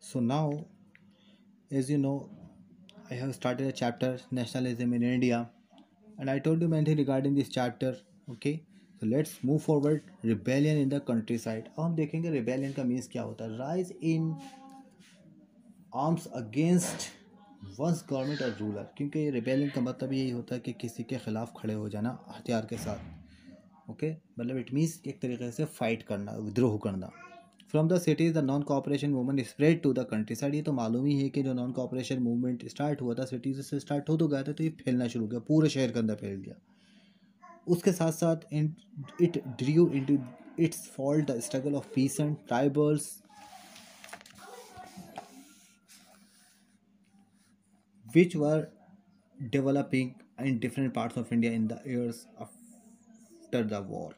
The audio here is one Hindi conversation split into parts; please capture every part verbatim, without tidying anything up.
So now, as you know, I have started a chapter Nationalism in India, and I told you many things regarding this chapter. Okay, so let's move forward. Rebellion in the countryside. अब हम देखेंगे rebellion का मीन्स क्या होता है. Rise in arms against one's government or ruler. क्योंकि ये rebellion का मतलब यही होता है कि किसी के खिलाफ खड़े हो जाना हथियार के साथ. ओके, मतलब इट मीन्स एक तरीके से फाइट करना, विद्रोह करना. From the cities the non cooperation movement spread to the countryside. ये तो मालूम ही है कि जो नॉन कॉपरेशन मूवमेंट स्टार्ट हुआ था सिटीज से स्टार्ट हो तो गया था, तो ये फैलना शुरू हो गया, पूरे शहर के अंदर फैल गया. उसके साथ साथ it drew into its fold the struggle of peasant tribals which were developing in different parts of India in the years after the war.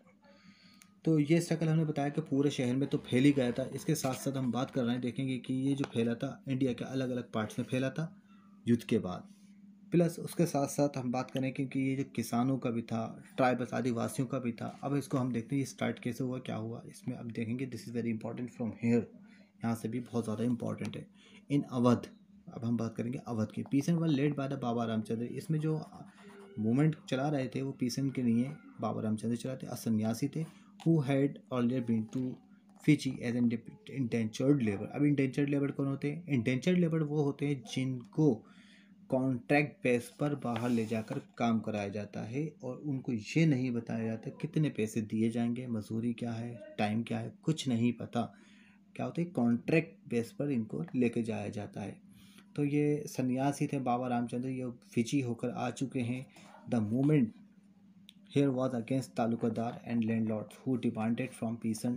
तो ये स्ट्रगल हमने बताया कि पूरे शहर में तो फैल ही गया था. इसके साथ साथ हम बात कर रहे हैं, देखेंगे कि ये जो फैला था इंडिया के अलग अलग पार्ट्स में फैला था युद्ध के बाद. प्लस उसके साथ साथ हम बात करें क्योंकि ये जो किसानों का भी था, ट्राइबल्स आदिवासियों का भी था. अब इसको हम देखते हैं ये स्टार्ट कैसे हुआ, क्या हुआ इसमें. अब देखेंगे this is very important from here. यहाँ से भी बहुत ज़्यादा इंपॉर्टेंट है. इन अवध, अब हम बात करेंगे अवध की. Peasant were led by the Baba Ramchandra. इसमें जो मूवमेंट चला रहे थे वो पीसेंट के लिए बाबा रामचंद्र चलाते, असन्यासी थे. Who had already been to Fiji as an indentured labour. अब इंडेंचर्ड लेबर कौन होते हैं? इंडेंचर्ड लेबर वो होते हैं जिनको कॉन्ट्रैक्ट बेस पर बाहर ले जाकर काम कराया जाता है और उनको ये नहीं बताया जाता कितने पैसे दिए जाएंगे, मजदूरी क्या है, टाइम क्या है, कुछ नहीं पता. क्या होता है? कॉन्ट्रैक्ट बेस पर इनको लेके जाया जाता है. तो ये सन्यासी थे बाबा रामचंद्र, ये फिजी होकर आ चुके हैं. The movement here was against talukdar and landlords who demanded from peasant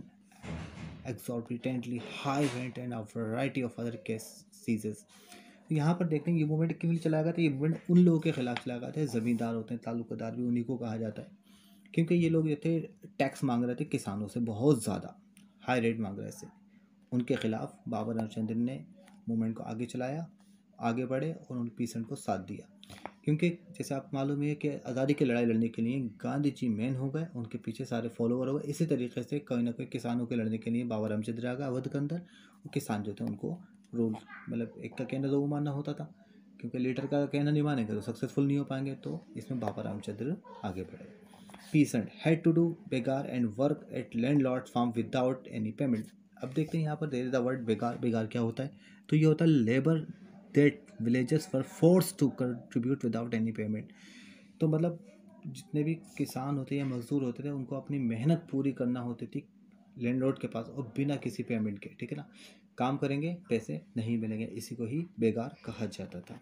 exorbitantly high rent and a variety of other cases. तो यहाँ पर देखते हैं ये मूवमेंट क्यों चलाया गया था. ये मूवमेंट उन लोगों के खिलाफ चलाया गया था, ज़मींदार होते हैं, तालुकादार भी उन्हीं को कहा जाता है. क्योंकि ये लोग जो थे टैक्स मांग रहे थे किसानों से, बहुत ज़्यादा हाई रेट मांग रहे थे. उनके खिलाफ बाबा रामचंद्र ने मूवमेंट को आगे चलाया, आगे बढ़े और उन पीसेंट को साथ दिया. क्योंकि जैसे आप मालूम है कि आज़ादी की लड़ाई लड़ने के लिए गांधी जी मैन हो गए, उनके पीछे सारे फॉलोवर हो गए. इसी तरीके से कोई ना कोई किसानों के लड़ने के लिए बाबा रामचंद्र आ गए अवध के अंदर. वो किसान जो थे उनको रूल, मतलब एक का कहना दो मानना होता था, क्योंकि लीडर का कहना नहीं मानेंगे तो सक्सेसफुल नहीं हो पाएंगे. तो इसमें बाबा रामचंद्र आगे बढ़े. Peasant had to do begar and work at landlord farm without any payment. अब देखते हैं यहाँ पर देर द वर्ड बेगार. बेगार क्या होता है? तो ये होता है labour that villages were force to contribute without any payment. तो मतलब जितने भी किसान होते या मजदूर होते थे उनको अपनी मेहनत पूरी करना होती थी लैंडलॉर्ड के पास और बिना किसी पेमेंट के. ठीक है ना, काम करेंगे पैसे नहीं मिलेंगे, इसी को ही बेगार कहा जाता था.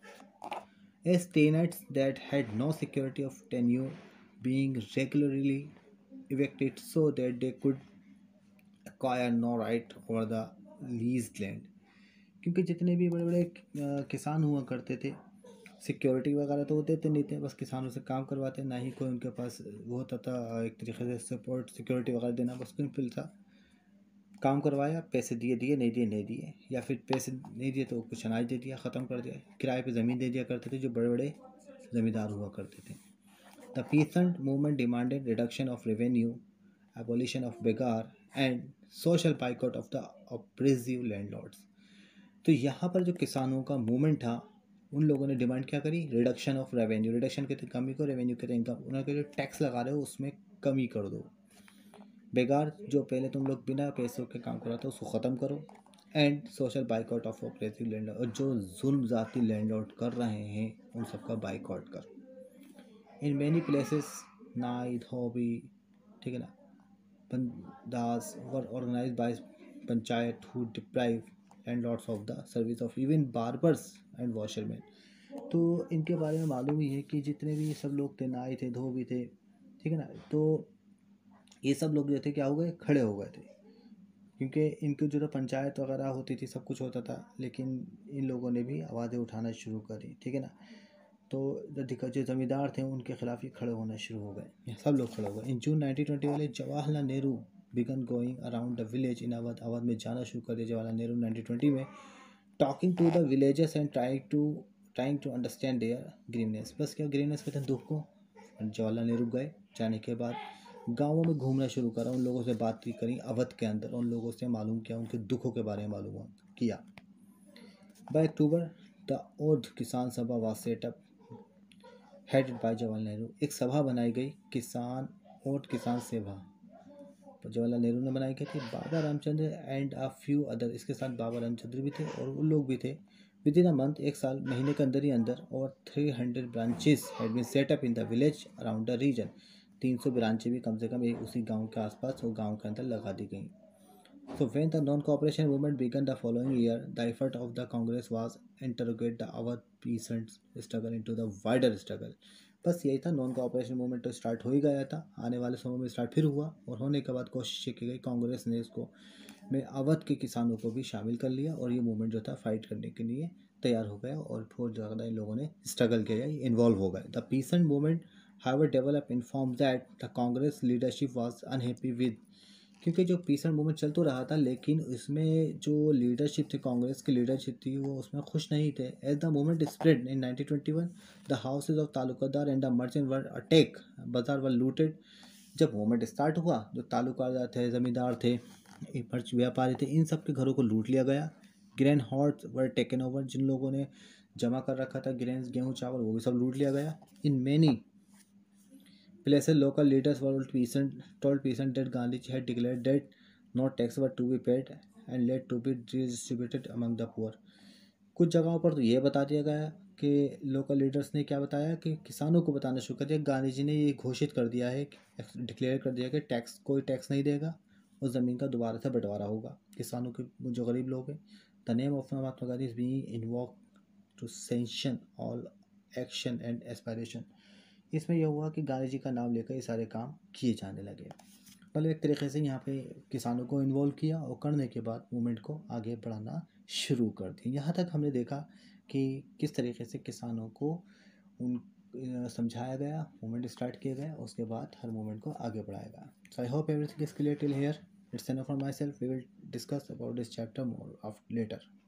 As tenants that had no security of tenure being regularly evicted so that they could acquire no right over the leased land. क्योंकि जितने भी बड़े बड़े किसान हुआ करते थे सिक्योरिटी वगैरह तो वो देते नहीं थे, बस किसानों से काम करवाते, ना ही कोई उनके पास वो होता था एक तरीके से सपोर्ट सिक्योरिटी वगैरह देना. बस सिंपल था, काम करवाया, पैसे दिए दिए, नहीं दिए नहीं दिए, या फिर पैसे नहीं दिए तो कुछ अनाज दे दिया, ख़त्म कर दिया. किराए पे ज़मीन दे दिया करते थे जो बड़े बड़े ज़मींदार हुआ करते थे. The peasant movement demanded reduction of revenue, abolition of begar and social boycott of the oppressive landlords. तो यहाँ पर जो किसानों का मूवमेंट था उन लोगों ने डिमांड क्या करी? Reduction of revenue. रिडक्शन कहते कमी को, रेवेन्यू कहते इनकम. उन्होंने जो टैक्स लगा रहे हो उसमें कमी कर दो. बेगार जो पहले तुम लोग बिना पैसों के काम कराते हो उसको ख़त्म करो. And social boycott of operative landlord, और जो जुल्म ज़ाती लैंडलॉर्ड कर रहे हैं उन सबका बाइकआउट कर. इन मैनी प्लेसेस नाई धोबी, ठीक है ना, bandhs were organise by panchayat who deprive landlords of the service of even barbers and washerman. तो इनके बारे में मालूम ही है कि जितने भी सब लोग थे, नाई थे, धोबी थे, ठीक है ना, तो ये सब लोग जो थे क्या हो गए? खड़े हो गए थे. क्योंकि इनकी जो पंचायत वगैरह होती थी, सब कुछ होता था, लेकिन इन लोगों ने भी आवाज़ें उठाना शुरू करी. ठीक है ना, तो जो ज़मींदार थे उनके खिलाफ ही खड़े होना शुरू हो गए, सब लोग खड़े हो गए. इन जून नाइनटीन ट्वेंटी वाले Jawaharlal Nehru began going around the village in Awadh. Awadh में जाना शुरू कर दिया जवाहरलाल नेहरू नाइनटीन ट्वेंटी में, talking to the villages and trying to trying to understand their grievance. बस क्या ग्रीवनेस कहते हैं? दुख को. जवाहरलाल नेहरू गए, जाने के बाद गाँवों में घूमना शुरू करा, उन लोगों से बात करी अवध के अंदर, उन लोगों से मालूम किया, उनके दुखों के बारे में मालूम किया. By October, the Oudh Kisan Sabha was set up, headed by Jawaharlal Nehru. एक सभा बनाई गई, किसान ओट किसान सभा, जवाहरलाल नेहरू ने बनाई गई थी। Baba Ramchandra and a few other, इसके साथ बाबा रामचंद्र भी थे और उन लोग भी थे। विद इन अ मंथ, एक साल, महीने के अंदर ही अंदर, और three hundred branches had been set up in the village around the region, तीन सौ ब्रांचें भी कम से कम एक उसी गांव के आसपास और गांव के अंदर लगा दी गई। So when the non-cooperation movement began the following year, the effort of the Congress was interrogate the Awadh peasants struggle into the wider struggle। बस यही था, नॉन कोऑपरेशन मूवमेंट तो स्टार्ट हो ही गया था, आने वाले समय में स्टार्ट फिर हुआ, और होने के बाद कोशिश ये की गई, कांग्रेस ने इसको में अवध के किसानों को भी शामिल कर लिया, और ये मूवमेंट जो था फाइट करने के लिए तैयार हो गया, और बहुत ज़्यादा इन लोगों ने स्ट्रगल किया, इन्वॉल्व हो गए। The peasant movement however develop in form that the Congress leadership was unhappy with, क्योंकि जो पीसेंट मूवमेंट चल तो रहा था, लेकिन इसमें जो लीडरशिप थी, कांग्रेस की लीडरशिप थी, वो उसमें खुश नहीं थे। As the movement spread in nineteen twenty one, the houses of talukdar and the merchant were attack, bazaar were looted. जब मूवमेंट स्टार्ट हुआ, जो तालुकादार थे, ज़मींदार थे, मर्च व्यापारी थे, इन सब के घरों को लूट लिया गया। Grain hoards were taken over, जिन लोगों ने जमा कर रखा था ग्रेन्स, गेहूँ चावल, वो भी सब लूट लिया गया। In many places, local leaders were peasant, told peasants that Gandhi had declared that no tax were to be paid and let to be redistributed among the poor। कुछ जगहों पर तो ये बता दिया गया कि लोकल लीडर्स ने क्या बताया कि किसानों को बताना शुरू कर दिया, गांधी जी ने ये घोषित कर दिया है, डिक्लेयर कर दिया कि टैक्स, कोई टैक्स नहीं देगा, उस ज़मीन का दोबारा से बंटवारा होगा किसानों के, जो गरीब लोग हैं। The name of Mahatma Gandhi is being invoked to sanction all action and aspiration. इसमें यह हुआ कि गांधी जी का नाम लेकर ये सारे काम किए जाने लगे। मतलब एक तरीके से यहाँ पे किसानों को इन्वॉल्व किया, और करने के बाद मूवमेंट को आगे बढ़ाना शुरू कर दिया। यहाँ तक हमने देखा कि किस तरीके से किसानों को उन समझाया गया, मूवमेंट स्टार्ट किया गया, उसके बाद हर मूवमेंट को आगे बढ़ाया गया। So I hope everything is clear till here. It's enough for my self, we will discuss about this chapter more of letter.